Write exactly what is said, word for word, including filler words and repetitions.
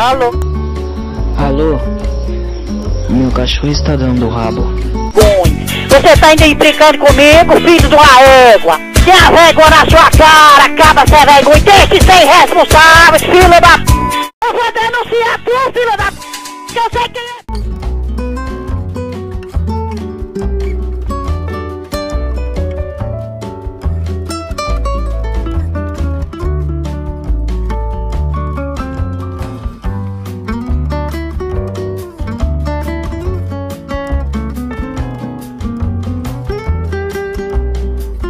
Alô? Alô? Meu cachorro está dando rabo. Você tá ainda implicando comigo, filho de uma égua? Tenha vergonha na sua cara, acaba sem vergonha, deixe de ser irresponsável, filho da p...